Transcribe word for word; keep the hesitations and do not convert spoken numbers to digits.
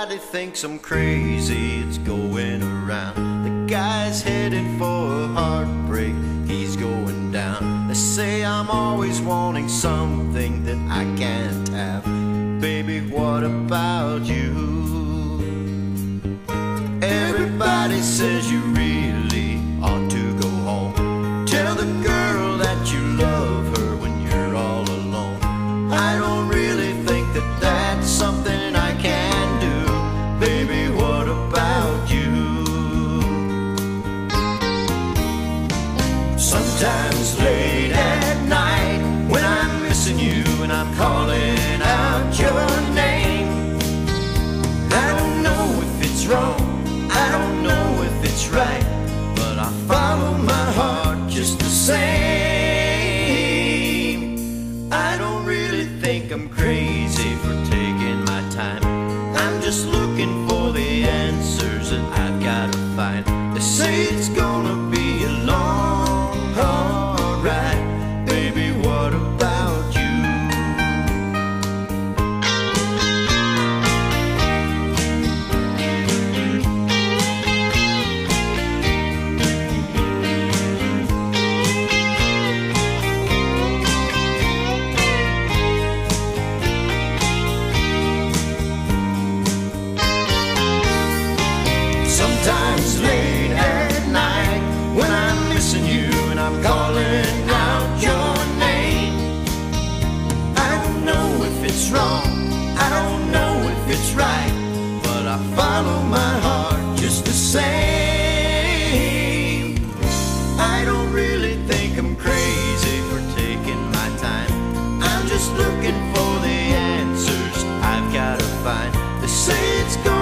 Everybody thinks I'm crazy, it's going around. The guy's headed for a heartbreak, he's going down. They say I'm always wanting something that I can't have. Baby, what about you? Everybody says you really ought to go home. Tell the girl that you love her when you're all alone. I don't really think that that's something I can do. Baby, what about you? Sometimes late at night when I'm missing you and I'm calling out your name, I don't know if it's wrong, I don't know if it's right, but I follow my heart just the same. I don't really think I'm crazy for taking my time. I'm just looking for the answers that I've got to find. They say it's gonna be a long, hard ride. Baby, what about you? Sometimes late at night when I'm missing you and I'm calling out your name, I don't know if it's wrong, I don't know if it's right, but I follow my heart just the same. I don't really think I'm crazy for taking my time. I'm just looking for the answers I've got to find. They say it's going